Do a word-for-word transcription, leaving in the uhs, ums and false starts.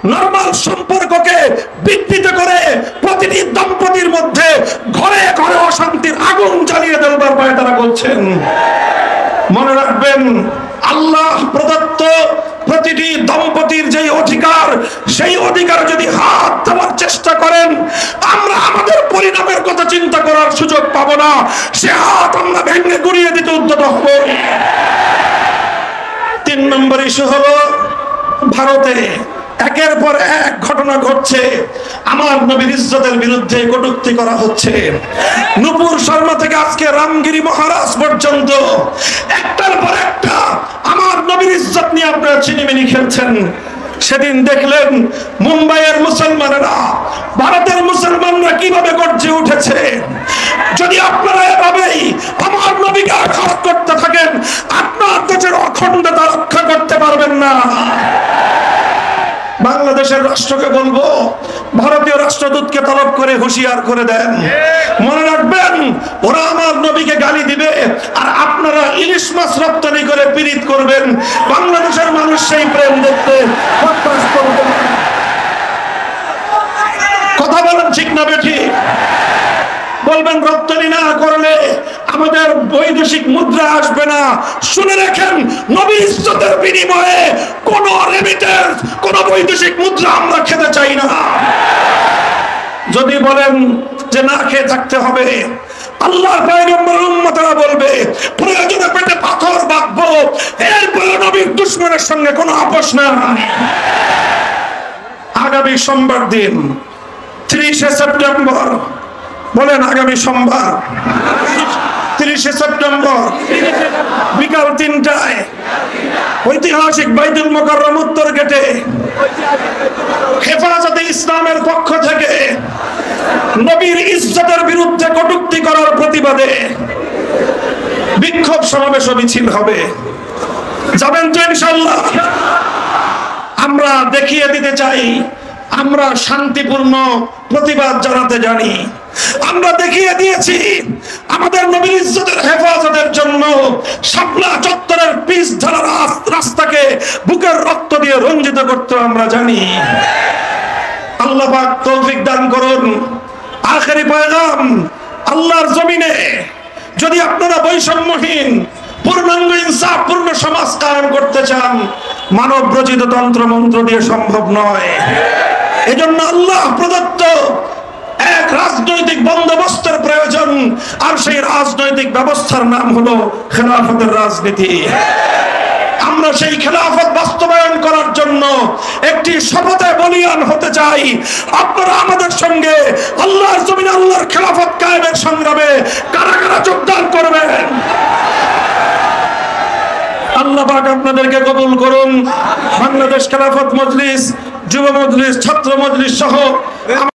Normal সম্পর্ককে বিকৃত করে প্রতিটি দম্পতির মধ্যে ঘরে ঘরে অশান্তির আগুন জ্বালিয়ে দেবার পায় তারা বলছেন। মনে রাখবেন, আল্লাহ প্রদত্ত প্রতিটি দম্পতির যে অধিকার, সেই অধিকার যদি হাত দেওয়ার চেষ্টা করেন, আমরা আমাদের পরিণামের কথা চিন্তা করার সুযোগ পাবো না। সে হাত আমরা ভেঙে গুড়িয়ে দিতে উদ্যত হব। তিন নম্বর ইস্যু হলো ভারতে একের পর এক ঘটনা ঘটছে, আমার নবীর ইজ্জতের বিরুদ্ধে কটূক্তি করা হচ্ছে। নূপুর শর্মা থেকে আজকে রামগিরি মহারাজ পর্যন্ত একটার পর একটা আমার নবীর ইজ্জত নিয়ে আপনারা চিনিমিনি খেলছেন। সেদিন দেখলেন মুম্বাইয়ের মুসলমানেরা ভারতের মুসলমানরা কিভাবে গর্জে উঠেছে। যদি আপনারা এভাবেই আমার নবীকে আঘাত করতে থাকেন, আপনার দেশের অখণ্ডতা রক্ষা করতে পারবেন না। বাংলাদেশের রাষ্ট্রকে বলবো, ভারতীয় রাষ্ট্রদূতকে তলব করে হুঁশিয়ার করে দেন। মনে রাখবেন, ওরা আমার নবীকে গালি দিবে আর আপনারা ইলিশ মাছ রপ্তানি করে পীড়িত করবেন। বাংলাদেশের মানুষ সেই প্রেম দেখতে কথা বলেন, ঠিক না বেঠিক? বলবেন রপ্তানি না করলে আমাদের বৈদেশিক মুদ্রা আসবে না। শুনে রাখেন, নবীর ইজ্জতের বিনিময়ে কোন রেমিটেন্স, কোন বৈদেশিক মুদ্রা আমরা খেতে চাই না। যদি বলেন যে না খেয়ে থাকতে হবে, আল্লাহর পয়গম্বর উম্মতরা বলবে প্রয়োজনে পেটে পাথর বাঁধবো, এরপরে নবীর দুশমনের সঙ্গে কোনো আপোষ না। আগামী সোমবার দিন ত্রিশে সেপ্টেম্বর, বলেন আগামী সোমবার তিরিশে সেপ্টেম্বর বিকাল তিনটায় ঐতিহাসিক বাইতুল মুকাররম উত্তর গেটে হেফাজতে ইসলামের পক্ষ থেকে নবীর ইজ্জতের বিরুদ্ধে কটূক্তি করার প্রতিবাদে বিক্ষোভ সমাবেশ ও মিছিল হবে। যাবেন তো ইনশাআল্লাহ? আমরা দেখিয়ে দিতে চাই আমরা শান্তিপূর্ণ প্রতিবাদ জানাতে জানি। আমরা দেখিয়ে দিয়েছি আমাদের নবীর ইজ্জতের হেফাজতের জন্য শাপলা চত্বরের পিচ ঢালা রাস্তাকে বুকের রক্ত দিয়ে রঞ্জিত করতে আমরা জানি। আল্লাহ পাক তৌফিক দান করুন। আখেরি পয়গাম, আল্লাহর জমিনে যদি আপনারা বৈষম্যহীন পূর্ণাঙ্গ ইনসাফপূর্ণ সমাজ কায়েম করতে চান, মানব রচিত তন্ত্র মন্ত্র দিয়ে সম্ভব নয়। এজন্য আল্লাহ প্রদত্ত এক রাজনৈতিক বন্দোবস্তের প্রয়োজন, আর সেই রাজনৈতিক ব্যবস্থার নাম হলো খেলাফতের রাজনীতি। আমরা সেই খেলাফত বাস্তবায়ন করার জন্য একটি শপথে বলিয়ান হতে চাই। আপনারা আমাদের সঙ্গে আল্লাহর জমিনে আল্লাহর খেলাফত কায়েমের সংগ্রামে কারা কারা যোগদান করবেন? আল্লাহ পাক আপনাদেরকে কবুল করুন। বাংলাদেশ খেলাফত মজলিস, যুব মজলিস, ছাত্র মজলিস সহ